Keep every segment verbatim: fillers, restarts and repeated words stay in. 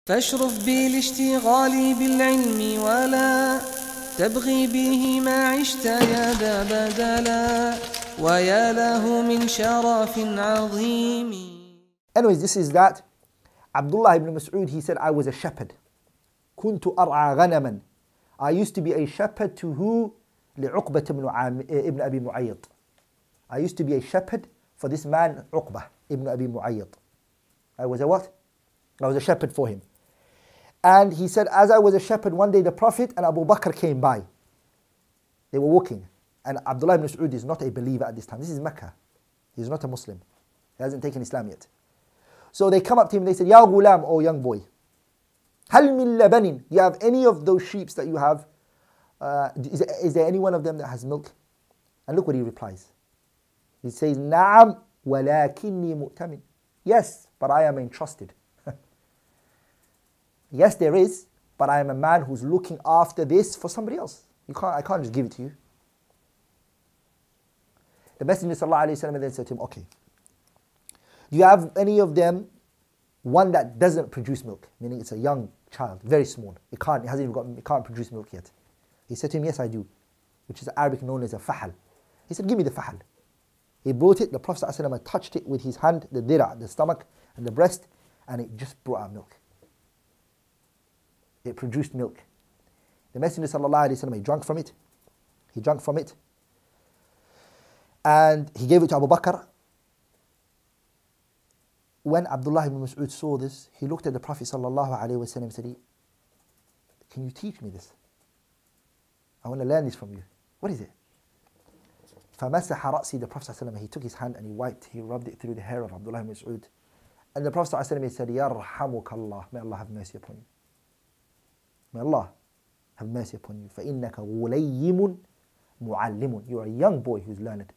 فاشرف بالاشتغال بالعلم ولا تبغي به ما عشت يا ذا بدلا ويا له من شرف عظيم. Anyways, this is that Abdullah ibn Mas'ud, he said, I was a shepherd. كنت أرعى غنما. I used to be a shepherd to who? لعقبة ibn Abi Mu'ayyid. I used to be a shepherd for this man, Uqbah ibn Abi Mu'ayyid. I was a what? I was a shepherd for him. And he said, as I was a shepherd, one day the Prophet and Abu Bakr came by. They were walking. And Abdullah ibn Mas'ud is not a believer at this time. This is Mecca. He's not a Muslim. He hasn't taken Islam yet. So they come up to him and they said, Ya ghulam, oh young boy, hal min labanin, do you have any of those sheep that you have? Uh, is, there, is there any one of them that has milk? And look what he replies. He says, Na'am walakinni mu'tamin. Yes, but I am entrusted. Yes, there is, but I am a man who's looking after this for somebody else. You can't, I can't just give it to you. The Messenger sallallahu alayhi wa sallam then said to him, okay, do you have any of them, one that doesn't produce milk, meaning it's a young child, very small, it can't, it hasn't even got, it can't produce milk yet. He said to him, yes, I do, which is Arabic known as a fahal. He said, give me the fahal. He brought it, the Prophet sallallahu alayhi wa sallam touched it with his hand, the dira', the stomach and the breast, and it just brought out milk. It produced milk. The Messenger sallallahu alayhi wa sallam, he drank from it. He drank from it. And he gave it to Abu Bakr. When Abdullah ibn Mas'ud saw this, he looked at the Prophet sallallahu alayhi wa sallam and said, can you teach me this? I want to learn this from you. What is it? فَمَسَحَ رَأْسِي, the Prophet sallallahu alayhi wa sallam, he took his hand and he wiped, he rubbed it through the hair of Abdullah ibn Mas'ud. And the Prophet sallallahu alayhi wa sallam said, يَرْحَمُكَ اللَّهِ, may Allah have mercy upon you. May Allah have mercy upon you. فَإِنَّكَ غُلَيِّمٌ مُعَلِّمٌ. You are a young boy who's learned.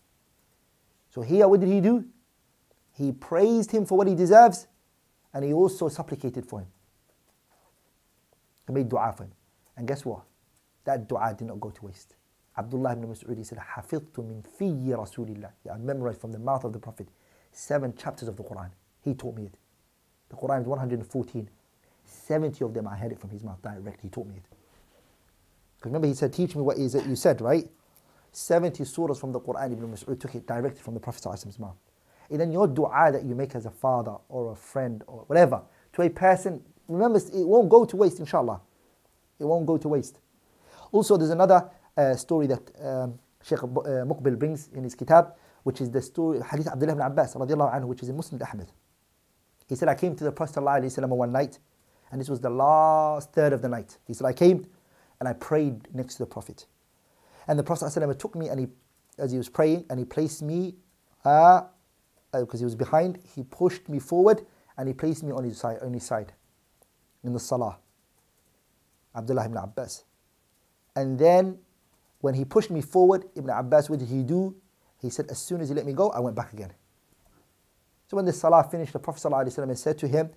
So here, what did he do? He praised him for what he deserves, and he also supplicated for him. He made dua for him. And guess what? That dua did not go to waste. Abdullah ibn Mas'ud, he said, حَفِظْتُ مِنْ فِيِّ رَسُولِ اللَّهِ. Yeah, I memorized from the mouth of the Prophet seven chapters of the Quran. He taught me it. The Quran is one hundred fourteen. seventy of them I heard it from his mouth directly. He taught me it. Because remember he said, teach me what is it you said, right? seventy surahs from the Quran, Ibn Mas'ud took it directly from the Prophet's mouth. And then your dua that you make as a father or a friend or whatever, to a person, remember it won't go to waste, inshallah. It won't go to waste. Also there's another uh, story that um, Sheikh uh, Muqbil brings in his kitab, which is the story, Hadith Abdullah ibn Abbas radiallahu anhu, which is in Muslim Ahmed. He said, I came to the Prophet sallallahu alayhi wa sallam one night, and this was the last third of the night. He said, I came and I prayed next to the Prophet. And the Prophet ﷺ took me, and he, as he was praying, and he placed me, uh, uh, because he was behind, he pushed me forward, and he placed me on his side, on his side, in the salah. Abdullah ibn Abbas. And then, when he pushed me forward, Ibn Abbas, what did he do? He said, as soon as he let me go, I went back again. So when the salah finished, the Prophet ﷺ said to him,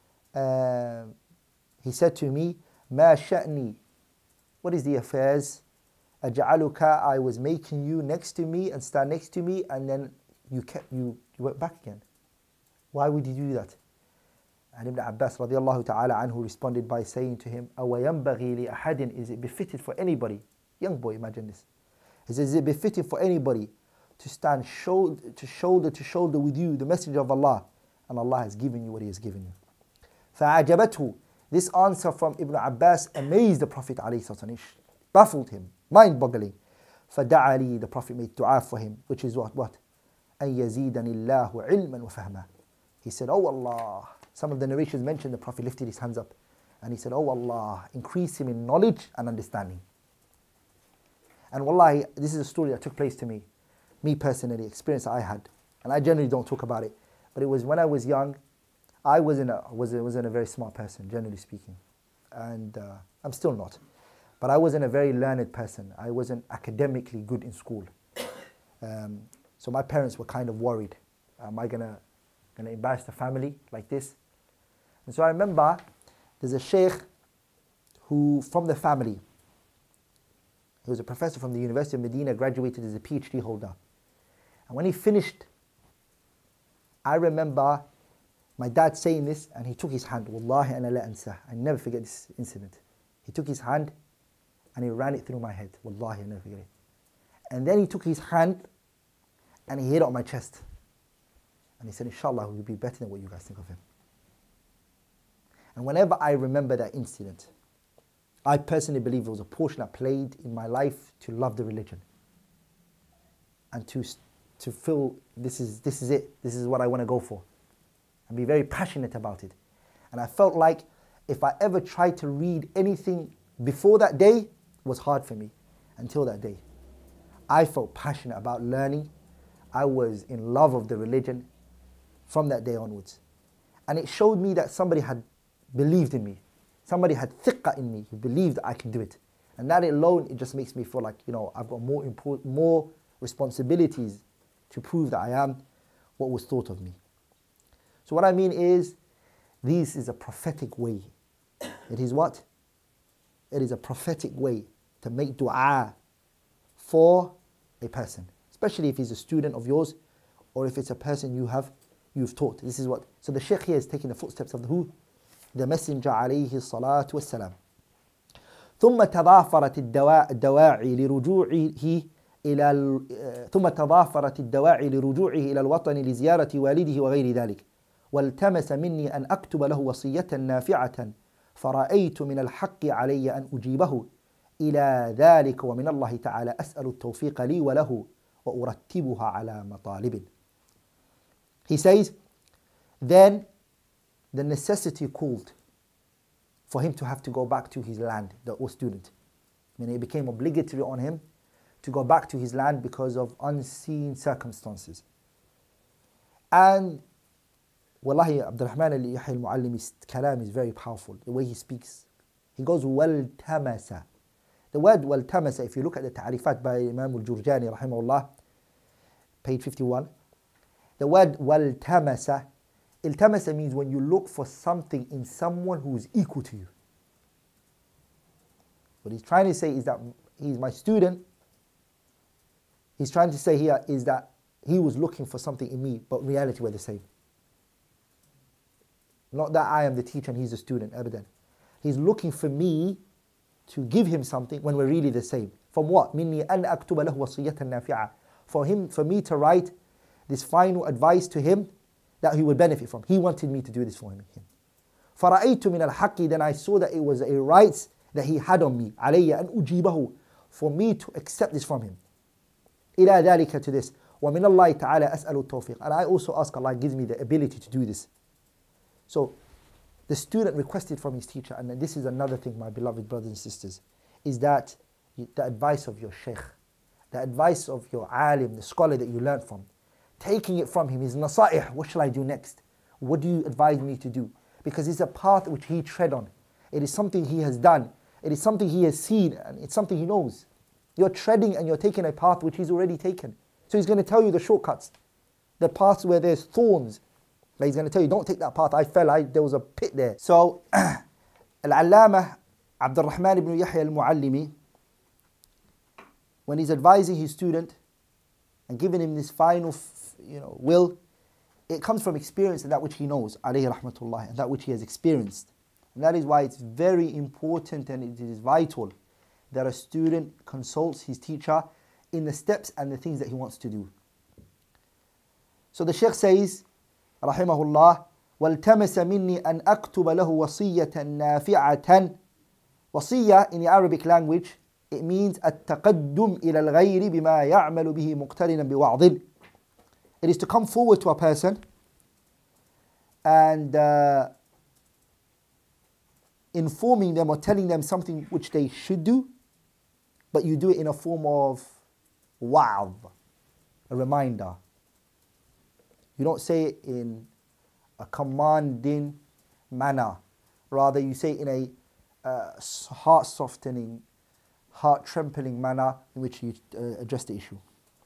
uh, he said to me, Ma sha'ni, what is the affairs? Aj'aluka, I was making you next to me and stand next to me, and then you kept you, you went back again. Why would you do that? And Ibn Abbas radiallahu ta'ala anhu responded by saying to him, Awa yanbaghi li ahadin, is it befitted for anybody? Young boy, imagine this. He says, is it befitted for anybody to stand shoulder to shoulder to shoulder with you, the Messenger of Allah, and Allah has given you what He has given you? فَعَجَبَتْهُ, this answer from Ibn Abbas amazed the Prophet ﷺ, baffled him, mind-boggling. فَدَعَى لِي, the Prophet made dua for him, which is what? What? أَن يَزِيدَنِ اللَّهُ عِلْمًا وَفَهْمًا. He said, oh Allah, some of the narrations mentioned the Prophet lifted his hands up, and he said, oh Allah, increase him in knowledge and understanding. And wallahi, this is a story that took place to me, me personally, experience I had, and I generally don't talk about it, but it was when I was young. I wasn't a, was, wasn't a very smart person, generally speaking, and uh, I'm still not. But I wasn't a very learned person. I wasn't academically good in school. Um, so my parents were kind of worried. Am I gonna, gonna embarrass the family like this? And so I remember there's a Sheikh who, from the family, he was a professor from the University of Medina, graduated as a PhD holder. And when he finished, I remember My dad saying this, and he took his hand. Wallahi ana la ansah. I never forget this incident. He took his hand and he ran it through my head. Wallahi, I never forget it. And then he took his hand and he hit it on my chest. And he said, inshallah, he will be better than what you guys think of him. And whenever I remember that incident, I personally believe it was a portion I played in my life to love the religion. And to, to feel this is, this is it, this is what I want to go for. And be very passionate about it. And I felt like if I ever tried to read anything before that day, it was hard for me until that day. I felt passionate about learning. I was in love of the religion from that day onwards. And it showed me that somebody had believed in me. Somebody had thiqah in me who believed that I can do it. And that alone, it just makes me feel like, you know, I've got more important, more responsibilities to prove that I am what was thought of me. So what I mean is, this is a prophetic way. It is what? It is a prophetic way to make dua for a person, especially if he's a student of yours or if it's a person you have you've taught. This is what. So the Sheikh here is taking the footsteps of the who? The Messenger عليه الصلاة والسلام. ثم تضافرت الدواعي لرجوعه إلى ثم تضافرت الدواعي لرجوعه إلى الوطن لزيارة والده وغير ذلك. والتمس مني أن أكتب له وصية نافعة فرأيت من الحق علي أن أجيبه إلى ذلك ومن الله تعالى أسأل التوفيق لي وله وأرتبها على مطالب. He says, then the necessity called for him to have to go back to his land, the old student. I mean, it became obligatory on him to go back to his land because of unseen circumstances. And Wallahi, AbdulRahman al-Muallimi's kalam is very powerful. The way he speaks, he goes wal-tamasa. The word wal-tamasa, if you look at the ta'rifat by Imam al-Jurjani rahimahullah, page fifty-one, the word wal-tamasa, iltamasa means when you look for something in someone who is equal to you. What he's trying to say is that he's my student. He's trying to say here is that he was looking for something in me, but in reality we're the same. Not that I am the teacher and he's the student, abadan. He's looking for me to give him something when we're really the same. From what? Minni an aktuba lahu wasiyatan nafi'a. For him, for me to write this final advice to him that he would benefit from. He wanted me to do this for him. فَرَأَيْتُ مِنَ الْحَقِّ. Then I saw that it was a right that he had on me. عَلَيَّ أَنْ أُجِيبَهُ. For me to accept this from him. إِلَى ذَلِكَ, to this. وَمِنَ اللَّهِ تَعَالَى أَسْأَلُ التَّوْفِيقِ. And I also ask Allah gives me the ability to do this. So the student requested from his teacher, and this is another thing, my beloved brothers and sisters, is that the advice of your Sheikh, the advice of your alim, the scholar that you learned from, taking it from him, his nasa'ih, what shall I do next? What do you advise me to do? Because it's a path which he tread on. It is something he has done. It is something he has seen, and it's something he knows. You're treading and you're taking a path which he's already taken. So he's going to tell you the shortcuts, the paths where there's thorns. Like he's going to tell you, don't take that path, I fell, I, there was a pit there. So, Al-Allamah AbdulRahman ibn Yahya al-Muallimi, when he's advising his student and giving him this final, you know, will, it comes from experience and that which he knows, alayhi rahmatullah, and that which he has experienced. And that is why it's very important and it is vital that a student consults his teacher in the steps and the things that he wants to do. So the Sheikh says, rahimahullah, وَالْتَمَسَ مِنِّي أَنْ أَكْتُبَ لَهُ وَصِيَّةً نَافِعَةً. Wasiyya in the Arabic language, it means التقدم إلى الغير بما يعمل به مقترنا بوعظ. It is to come forward to a person and uh, informing them or telling them something which they should do, but you do it in a form of wa'adh, a reminder. You don't say it in a commanding manner. Rather, you say it in a uh, heart-softening, heart-trembling manner in which you uh, address the issue.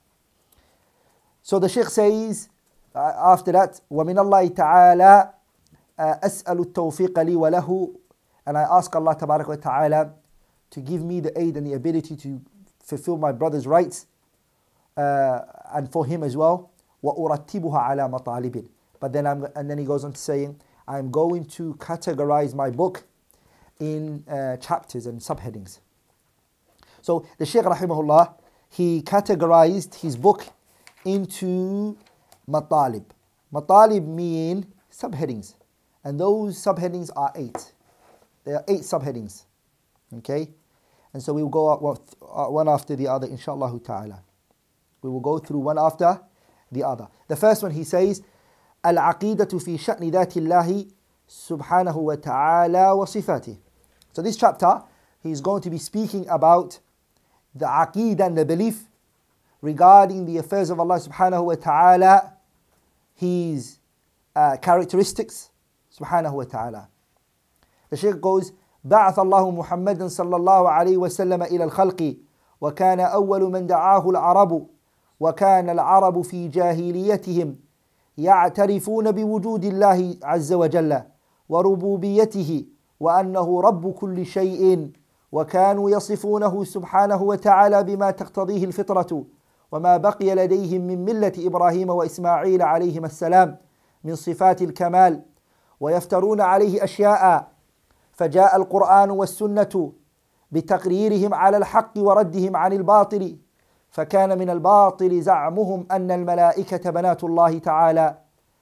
So the Sheikh says, uh, after that, وَمِنَ اللَّهِ تَعَالَى أَسْأَلُ التَّوْفِيقَ لِي وَلَهُ. And I ask Allah Tabarak wa Ta'ala to give me the aid and the ability to fulfill my brother's rights, uh, and for him as well. وَأُرَتِّبُهَا عَلَى مَطَالِبٍ. But then I'm, and then he goes on to saying, I'm going to categorize my book in uh, chapters and subheadings. So the Sheikh rahimahullah, he categorized his book into matalib. Matalib mean subheadings. And those subheadings are eight. There are eight subheadings. Okay? And so we will go out one after the other, inshallah ta'ala. We will go through one after the other. The first one he says, Al-aqidatu fi sha'ni dhati Allahi subhanahu wa ta'ala wa sifatih. So this chapter, he's going to be speaking about the aqeedah and the belief regarding the affairs of Allah subhanahu wa ta'ala, His uh, characteristics subhanahu wa ta'ala. The Sheikh goes, بعث الله محمدا صلى الله عليه وسلم إلى الخلق وكان أول من دعاه العرب وكان العرب في جاهليتهم يعترفون بوجود الله عز وجل وربوبيته وأنه رب كل شيء وكانوا يصفونه سبحانه وتعالى بما تقتضيه الفطرة وما بقي لديهم من ملة إبراهيم وإسماعيل عليهما السلام من صفات الكمال ويفترون عليه أشياء فجاء القرآن والسنة بتقريرهم على الحق وردهم عن الباطل فكان من الباطل زعمهم أن الملائكة بنات الله تعالى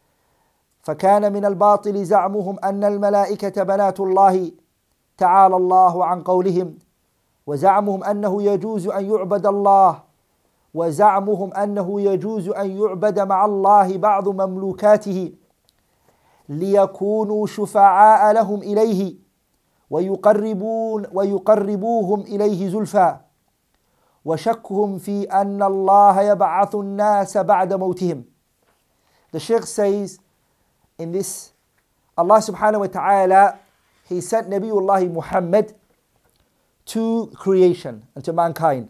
فكان من الباطل زعمهم أن الملائكة بنات الله تعالى الله عن قولهم وزعمهم أنه يجوز أن يعبد الله وزعمهم أنه يجوز أن يعبد مع الله بعض مملوكاته ليكونوا شفعاء لهم إليه ويقربون ويقربوهم إليه زلفى وشكهم في أن الله يبعث الناس بعد موتهم. The Sheikh says in this, Allah subhanahu wa ta'ala, He sent Nabiullah Muhammad to creation and to mankind.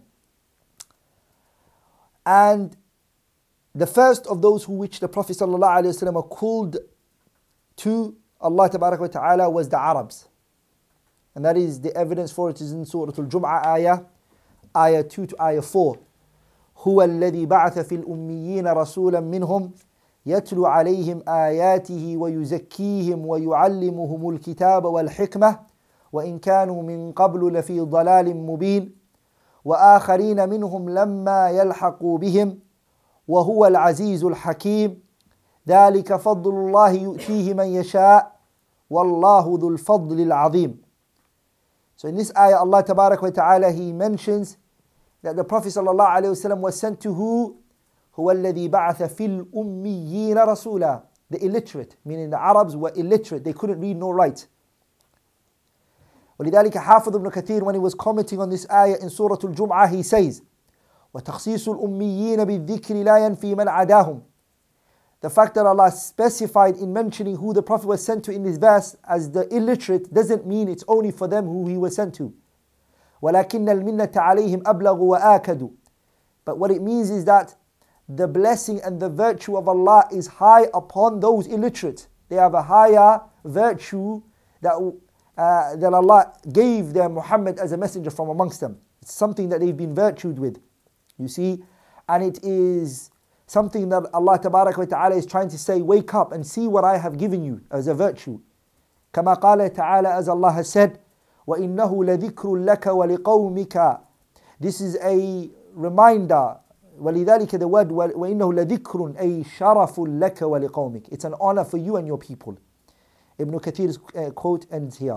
And the first of those who which the Prophet sallallahu alaihi wasallam called to Allah tabarak wa ta'ala was the Arabs. And that is the evidence for it is in Surah Al-Jum'ah ayah, ayah two to ayah four. هو الذي بعث في الأميين رسولا منهم يتلو عليهم آياته ويزكيهم ويعلمهم الكتاب والحكمة وإن كانوا من قبل لفي ضلال مبين وآخرين منهم لما يلحقوا بهم وهو العزيز الحكيم ذلك فضل الله يؤتيه من يشاء والله ذو الفضل العظيم. So in this ayah, Allah tabarak wa ta'ala, He mentions that the Prophet sallallahu alayhi wasallam was sent to who? هو الذي بعث في الأميين رسولا. The illiterate, meaning the Arabs were illiterate, they couldn't read nor write. ولذلك حافظ ابن كثير, when he was commenting on this ayah in Surah Al-Jum'ah, he says وتخصيص الأميين بالذكر لا ينفي من عداهم. The fact that Allah specified in mentioning who the Prophet was sent to in this verse as the illiterate doesn't mean it's only for them who he was sent to. ولكن المنة عليهم أبلغ وآكد. But what it means is that the blessing and the virtue of Allah is high upon those illiterate. They have a higher virtue that, uh, that Allah gave them Muhammad as a messenger from amongst them. It's something that they've been virtued with. You see? And it is something that Allah tabarak wa ta'ala is trying to say, wake up and see what I have given you as a virtue. كما قال تعالى, as Allah has said, وَإِنَّهُ لَذِكْرٌ لَكَ وَلِقَوْمِكَ. This is a reminder. وَلِذَلِكَ the word وَإِنَّهُ لَذِكْرٌ أي شَرَفٌ لَكَ وَلِقَوْمِكَ. It's an honor for you and your people. Ibn Kathir's uh, quote ends here.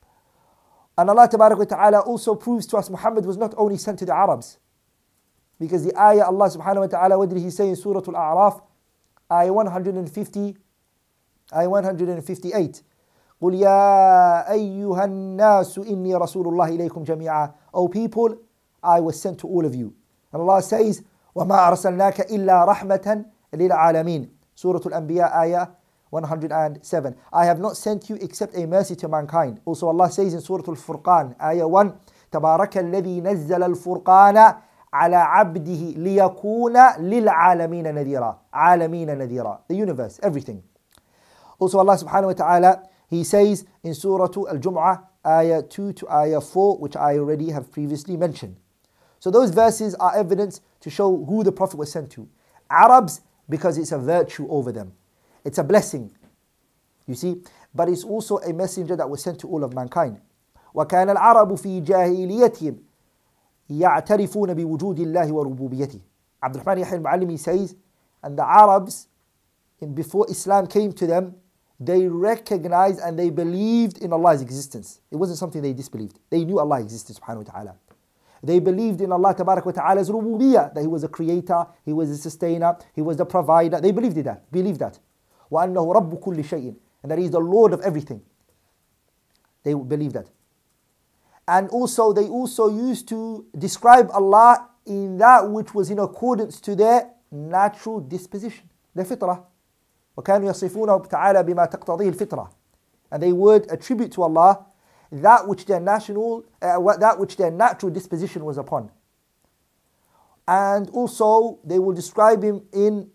And Allah tabarak wa ta'ala also proves to us Muhammad was not only sent to the Arabs. Because the ayah Allah subhanahu wa ta'ala, what did He say in Surah Al-A'raf? Ayah one hundred fifty, ayah one hundred fifty-eight. قُلْ يَا أَيُّهَا النَّاسُ إِنِّي رَسُولُ اللَّهِ إِلَيْكُمْ جَمِيعًا. O people, I was sent to all of you. And Allah says, وَمَا أَرْسَلْنَاكَ إِلَّا رَحْمَةً لِلْعَالَمِينَ. Surah Al-Anbiya, ayah one hundred seven. I have not sent you except a mercy to mankind. Also Allah says in Surah Al-Furqan, ayah one, تَبَارَكَ الَّذِي نَزَّلَ الْفُرْقَانَ على عبده ليكون للعالمين نذيرا. عالمين نذيرا. The universe, everything. Also Allah subhanahu wa ta'ala, He says in Surah Al-Jum'ah, ayah two to ayah four, which I already have previously mentioned. So those verses are evidence to show who the Prophet was sent to. Arabs, because it's a virtue over them. It's a blessing, you see. But it's also a messenger that was sent to all of mankind. وَكَانَ الْعَرَبُ فِي جَاهِلِيَتِهِمْ يَعْتَرِفُونَ بِوُجُودِ اللَّهِ وَرُبُوبِيَتِهِ. AbdulRahman Yahya al-Muallimi says, and the Arabs, in before Islam came to them, they recognized and they believed in Allah's existence. It wasn't something they disbelieved. They knew Allah existed, subhanahu wa ta'ala. They believed in Allah tabarak wa ta'ala's rububiyyah, that He was a creator, He was a sustainer, He was the provider. They believed in that, believed that. وَأَنَّهُ رَبُّ كُلِّ شَيْءٍ, and that He is the Lord of everything. They believed that. And also, they also used to describe Allah in that which was in accordance to their natural disposition, their fitrah. وَكَانُوا يَصِفُونَهُ تَعَالَى بِمَا تَقْتَضِيهِ الْفِطْرَةِ. And they would attribute to Allah that which their national, uh, that which their natural disposition was upon. And also, they will describe Him in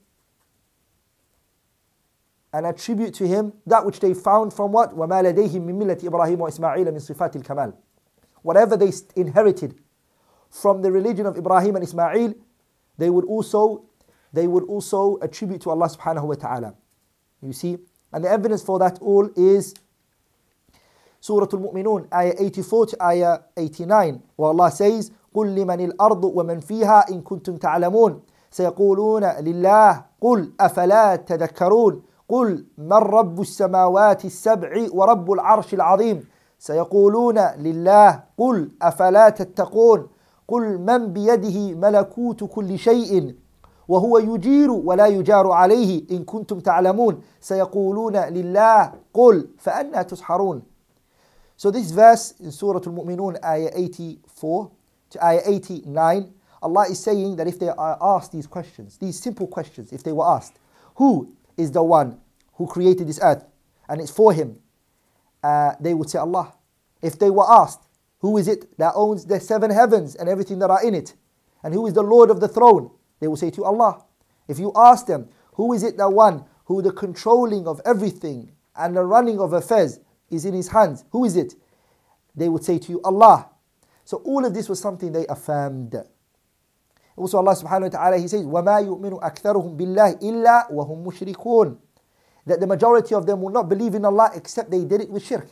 and attribute to Him that which they found from what? وَمَا لَدَيْهِمْ مِنْ مِلَّةِ إِبْرَاهِيمَ وَإِسْمَاعِيلَ مِنْ صِفَاتِ الْكَمَالِ. Whatever they inherited from the religion of Ibrahim and Ismail, they would also, they would also attribute to Allah subhanahu wa ta'ala. You see? And the evidence for that all is Surah Al-Mu'minun, ayah eighty-four to ayah eighty-nine, where Allah says, قُلْ لِمَنِ الْأَرْضُ وَمَنْ فِيهَا إِن كُنتُمْ تَعْلَمُونَ سَيَقُولُونَ لِلَّهِ قُلْ أَفَلَا تَذَكَّرُونَ قُلْ مَنْ رَبُّ السَّمَاوَاتِ السَّبْعِ وَرَبُّ الْعَرْشِ الْعَظِيمِ سيقولون لله قل أفلا تتقون قل من بيده ملكوت كل شيء وهو يجير ولا يجار عليه إن كنتم تعلمون سيقولون لله قل فأنا تسحرون. So this verse in Surah Al-Mu'minun, ayah eighty-four to ayah eighty-nine, Allah is saying that if they are asked these questions, these simple questions, if they were asked, who is the one who created this earth and it's for Him, Uh, they would say Allah. If they were asked, who is it that owns the seven heavens and everything that are in it? And who is the Lord of the throne? They will say to Allah. If you ask them, who is it the one who the controlling of everything and the running of affairs is in His hands? Who is it? They would say to you, Allah. So all of this was something they affirmed. Also Allah subhanahu wa ta'ala, He says, وَمَا يُؤْمِنُ أَكْثَرُهُم بِاللَّهِ إِلَّا وَهُم مُشْرِكُونَ. That the majority of them will not believe in Allah except they did it with shirk.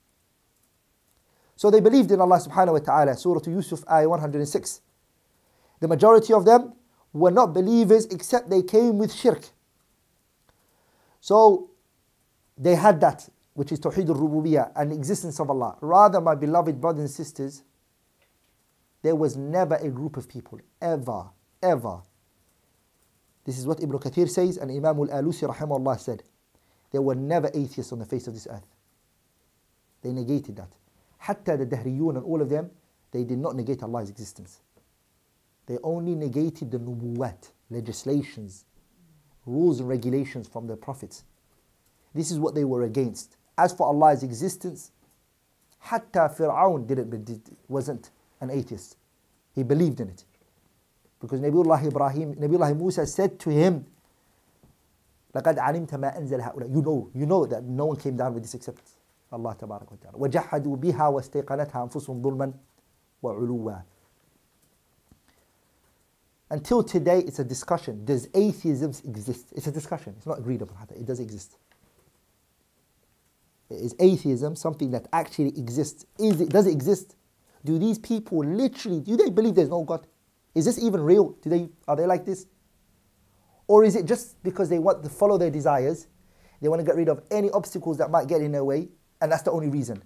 So they believed in Allah subhanahu wa ta'ala, Surah Yusuf, ayah one hundred six. The majority of them were not believers except they came with shirk. So they had that, which is Tawheed al-Rububiyyah and the existence of Allah. Rather, my beloved brothers and sisters, there was never a group of people, ever, ever. This is what Ibn Kathir says, and Imam al-Alusi rahimahullah said. There were never atheists on the face of this earth. They negated that. Hatta the Dahriyun and all of them, they did not negate Allah's existence. They only negated the nubuwat, legislations, rules and regulations from the prophets. This is what they were against. As for Allah's existence, Hatta Fir'aun didn't, wasn't an atheist. He believed in it. Because Nabiullah Ibrahim, Nabiullah Musa said to him, لَقَدْ عَلِمْتَ مَا أَنزَلَ هَؤُلَاءِ. You know, you know that no one came down with this except Allah tabarak wa ta'ala. وَجَحَّدُوا بِهَا وَاسْتَيْقَنَتْهَا أَنفُسُهُمْ ظُلْمًا وَعُلُوًّا. Until today, it's a discussion. Does atheism exist? It's a discussion. It's not agreed upon. It does exist. Is atheism something that actually exists? Is it, does it exist? Do these people literally, do they believe there's no God? Is this even real? Do they, are they like this? Or is it just because they want to follow their desires, they want to get rid of any obstacles that might get in their way, and that's the only reason?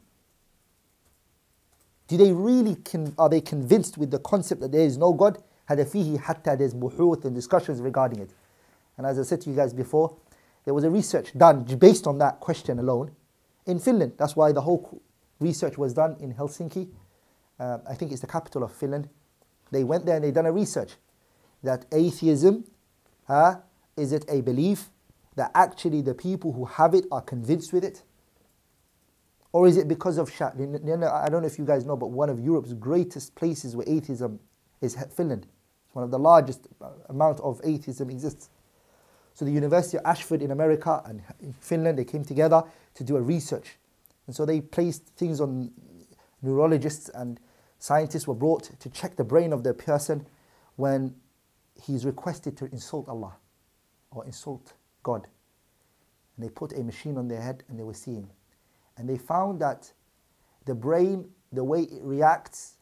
Do they really, con- are they convinced with the concept that there is no God? هَذَا فِيهِ حَتَّى there's buhuth and discussions regarding it. And as I said to you guys before, there was a research done based on that question alone in Finland. That's why the whole research was done in Helsinki. Uh, I think it's the capital of Finland. They went there and they done a research that atheism, uh, is it a belief that actually the people who have it are convinced with it? Or is it because of shak? I don't know if you guys know, but one of Europe's greatest places where atheism is Finland. It's one of the largest amount of atheism exists. So the University of Ashford in America and in Finland, they came together to do a research. And so they placed things on neurologists, and scientists were brought to check the brain of the person when he's requested to insult Allah or insult God. And they put a machine on their head and they were seeing. And they found that the brain, the way it reacts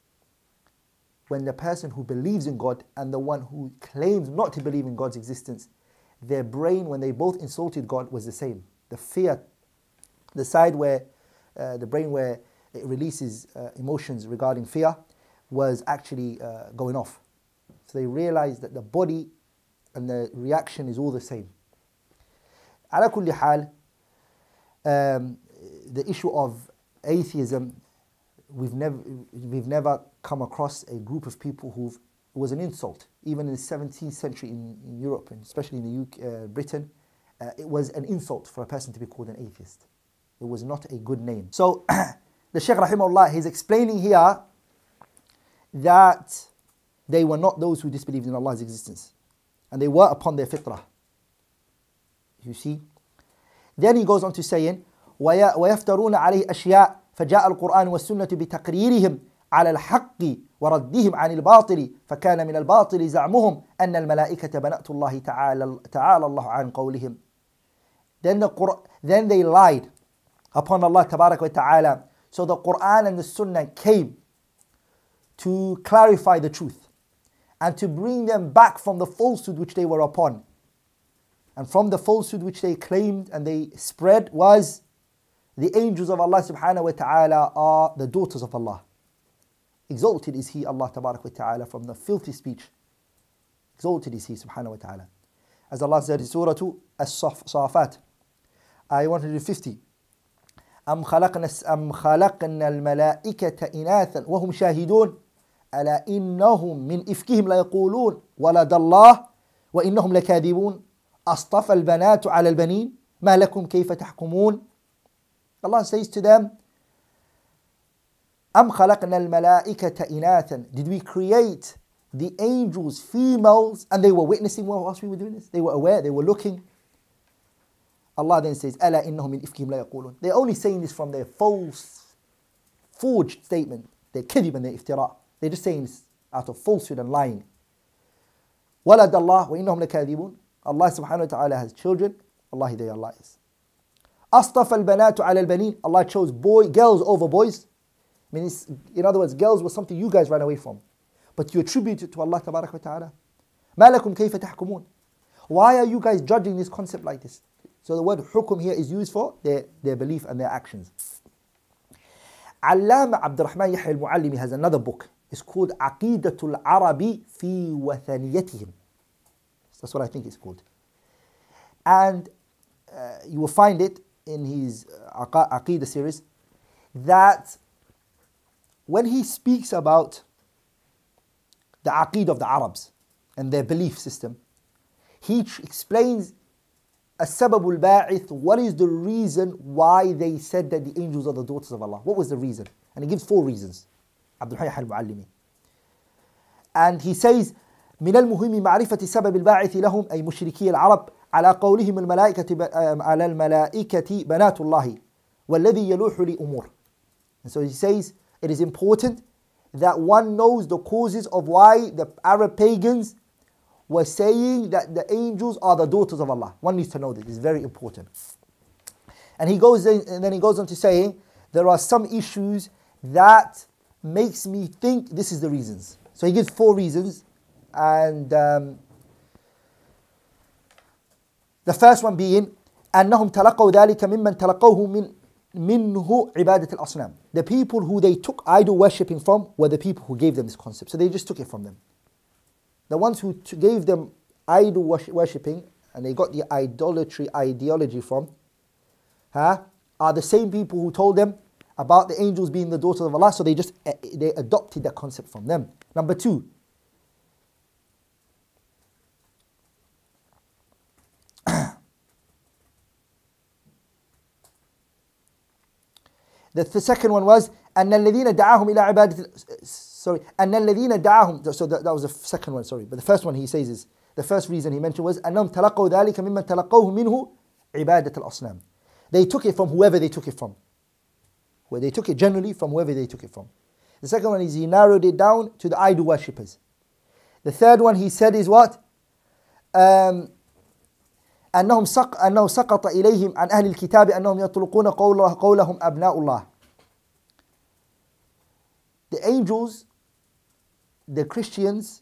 when the person who believes in God and the one who claims not to believe in God's existence, their brain, when they both insulted God, was the same. The fear, the side where, uh, the brain where it releases uh, emotions regarding fear, was actually uh, going off. So they realized that the body and the reaction is all the same. على كل حال, um, the issue of atheism, we've never, we've never come across a group of people who it was an insult. Even in the seventeenth century in, in Europe, and especially in the U K, uh, Britain, uh, it was an insult for a person to be called an atheist. It was not a good name. So the Sheikh rahimahullah, he's explaining here that they were not those who disbelieved in Allah's existence, and they were upon their fitrah. You see? Then he goes on to saying, وَيَفْتَرُونَ عَلَيْهِ أَشْيَاء فَجَاءَ الْقُرْآنُ وَالسُّنَّةُ بِتَقْرِيرِهِمْ عَلَى الْحَقِّ وَرَدِّهِمْ عَنِ الْبَاطِلِ فَكَانَ مِنَ الْبَاطِلِ زَعْمُهُمْ أَنَّ الْمَلَائِكَةَ بَنَاتُ اللَّهِ تَعَالَى اللَّهُ عَنْ قَوْلِهِمْ. Then, the Qur- then they lied upon Allah Tabarak wa Ta'ala. So the Qur'an and the Sunnah came to clarify the truth and to bring them back from the falsehood which they were upon. And from the falsehood which they claimed and they spread was the angels of Allah subhanahu wa ta'ala are the daughters of Allah. Exalted is He, Allah tabarak wa ta'ala, from the filthy speech. Exalted is He subhanahu wa ta'ala. As Allah said in Surah As-Safat, ayah one hundred fifty, أَمْ خَلَقْنَا أَمْ خَلَقْنَا الْمَلَائِكَةَ إِنَاثًا وَهُمْ شَاهِدُونَ أَلَا إِنَّهُمْ مِنْ إِفْكِهِمْ لَيَقُولُونَ وَلَدَ اللَّهِ وَإِنَّهُمْ لَكَاذِبُونَ أَصْطَفَى الْبَنَاتُ عَلَى الْبَنِينَ مَا لَكُمْ كَيْفَ تَحْكُمُونَ. Allah says to them, أَمْ خَلَقْنَا الْمَلَائِكَةَ إِنَاثًا. Did we create the angels females? And they were witnessing whilst we were doing this. They were aware, they were looking. Allah then says, أَلَا إِنَّهُمْ مِنْ إِفْكِهِمْ لَا يَقُولُونَ. They're only saying this from their false, forged statement, their kadhib and their iftira. They're just saying this out of falsehood and lying. وَلَدَ اللَّهِ وَإِنَّهُمْ لَكَاذِبُونَ. Allah subhanahu wa ta'ala has children. Wallahi, they are liars. أَصْطَفَى الْبَنَاتُ عَلَى الْبَنِينَ. Allah chose boy, girls over boys. I mean, in other words, girls was something you guys ran away from. But you attribute it to Allah tabarak wa ta'ala. مَا لَكُمْ كَيْفَ تَحْكُمُونَ. Why are you guys judging this concept like this? So the word hukum here is used for their, their belief and their actions. Allama AbdulRahman Yahya al-Muallimi has another book. It's called Aqidatul Arabi fi Wathaniyatihim. That's what I think it's called. And uh, you will find it in his uh, Aqidah series that when he speaks about the Aqeedah of the Arabs and their belief system, he tr- explains As-sababul ba'ith, what is the reason why they said that the angels are the daughters of Allah? What was the reason? And he gives four reasons. AbdulRahman al-Muallimi. And he says, من المهم معرفة سبب الباعث لهم أي مشركي العرب على قولهم الملائكة على الملائكة بنات الله والذي يلوح لأمور. And so he says, it is important that one knows the causes of why the Arab pagans were saying that the angels are the daughters of Allah. One needs to know this. It's very important. And he goes in, and then he goes on to saying, there are some issues that makes me think this is the reasons. So he gives four reasons. And um, the first one being, أنهم تلقوا ذلك ممن تلقوه من منه عبادة الأصنام. The people who they took idol worshipping from were the people who gave them this concept. So they just took it from them. The ones who t- gave them idol worshipping and they got the idolatry ideology from, huh, are the same people who told them about the angels being the daughters of Allah. So they just uh, they adopted that concept from them. Number two, the, the second one was أن الذين دعاهم إلى عبادة sorry أن الذين دعاهم. So that, that was the second one, sorry. But the first one he says is, the first reason he mentioned was أنهم تلقوا ذلك ممن تلقوه منه عبادة الأصنام. They took it from whoever they took it from. Where they took it generally from whoever they took it from. The second one is he narrowed it down to the idol worshippers. The third one he said is what? Um, أنهم سق أنه سقط إليهم عن أهل الكتاب أنهم يطلقون قوله قولهم أبناء الله. The angels, the Christians,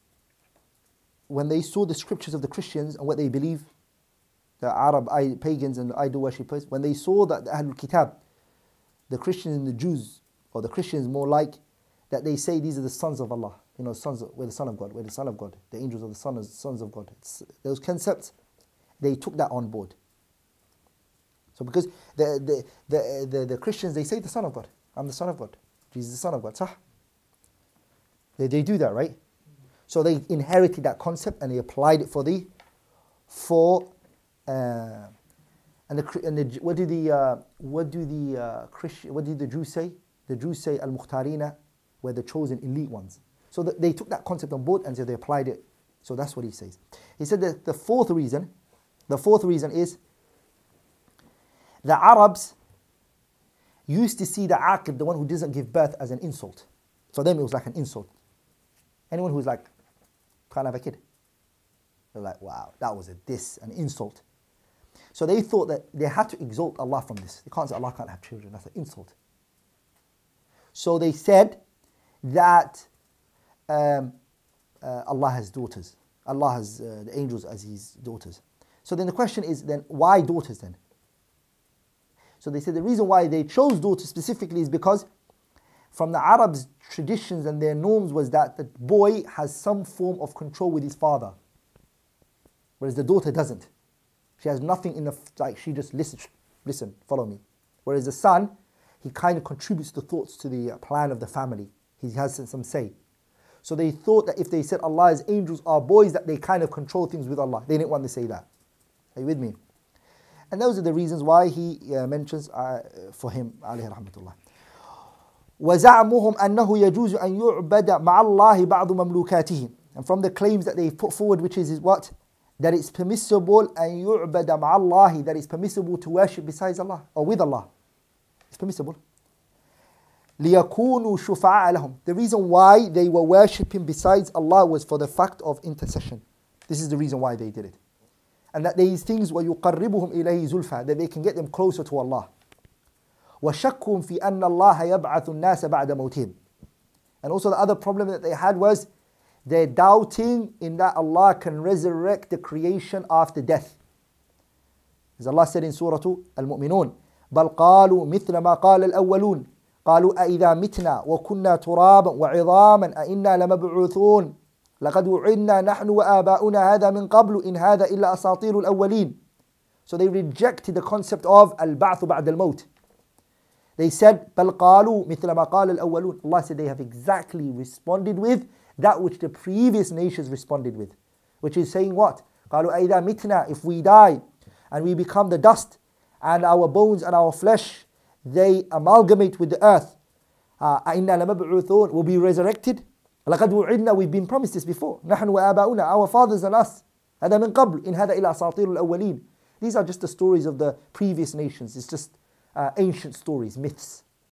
when they saw the scriptures of the Christians and what they believe, the Arab pagans and the idol worshippers, when they saw that the Ahlul Kitab, the Christians and the Jews, or the Christians more like, that they say these are the sons of Allah, you know, sons of, we're the son of God, we're the son of God, the angels are the sons, sons of God. It's, those concepts, they took that on board. So because the, the, the, the, the Christians, they say the son of God, I'm the son of God, Jesus is the son of God, sah? They, they do that, right? So they inherited that concept and they applied it for the, for, uh, and the, and the what do the, uh, what do the uh, Christian, what do the Jews say? The Jews say al-mukhtarina, were the chosen elite ones. So the, they took that concept on board and so they applied it. So that's what he says. He said that the fourth reason, the fourth reason is the Arabs used to see the aqib, the one who doesn't give birth, as an insult. For them it was like an insult. Anyone who's like, can't have a kid. They're like, wow, that was a diss, an insult. So they thought that they had to exalt Allah from this. They can't say Allah can't have children, that's an insult. So they said that um, uh, Allah has daughters. Allah has uh, the angels as his daughters. So then the question is then, why daughters then? So they said the reason why they chose daughters specifically is because from the Arabs' traditions and their norms was that the boy has some form of control with his father, whereas the daughter doesn't. She has nothing in the, like she just listens, listen, follow me. Whereas the son, he kind of contributes the thoughts to the plan of the family. He has some say. So they thought that if they said Allah's angels are boys, that they kind of control things with Allah. They didn't want to say that. Are you with me? And those are the reasons why he uh, mentions uh, for him, alayhi rahmatullah. وَزَعْمُهُمْ أَنَّهُ يَجُوزُ أَن يُعْبَدَ مَعَ اللَّهِ بَعْضُ مَمْلُوكَاتِهِ. And from the claims that they've put forward, which is, is what? That it's permissible أَن يُعْبَدَ مَعَ اللَّهِ, that it's permissible to worship besides Allah, or with Allah. It's permissible. لِيَكُونُوا شُفَعَاءَ لَهُمْ. The reason why they were worshipping besides Allah was for the fact of intercession. This is the reason why they did it. And that these things وَيُقَرِّبُهُمْ إِلَيْهِ زُلْفَى, that they can get them closer to Allah. وَشَكُّهُمْ فِي أَنَّ اللَّهَ يَبْعَثُ النَّاسَ بَعْدَ مَوْتِهِمْ. And also the other problem that they had was their doubting in that Allah can resurrect the creation after death. As Allah said in Surah Al-Mu'minun, بَلْ قَالُوا مِثْلَ مَا قَالَ الْأَوَّلُونَ قالوا أَإِذَا مِتْنَا وَكُنَّا تُرَابًا وَعِظَامًا أَإِنَّا لَمَبْعُوثُونَ لَقَدْ وُعِدْنَا نَحْنُ وَآبَاؤُنَا هَذَا مِنْ قَبْلُ إِنْ هَذَا إِلَّا أَسَاطِيرُ الْأَوَّلِينَ. So they rejected the concept of al-ba'th ba'd al-maut. They said بَلْ قَالُوا مِثْلَ مَا قَالَ الْأَوَّلُونَ. Allah said they have exactly responded with that which the previous nations responded with, which is saying what? قَالُوا أَإِذَا مِتْنَا, if we die and we become the dust and our bones and our flesh, they amalgamate with the earth, أَإِنَّا لَمَبْعُوثُونَ, will be resurrected. لَقَدْ وُعِدْنَا, we've been promised this before. نَحْنُ وَآبَاؤُنَا, our fathers and us. هَذَا مِنْ قَبْلُ إِنْ هَذَا إِلَّا أَسَاطِيرُ الْأَوَّلِينَ. These are just the stories of the previous nations. It's just uh, ancient stories, myths.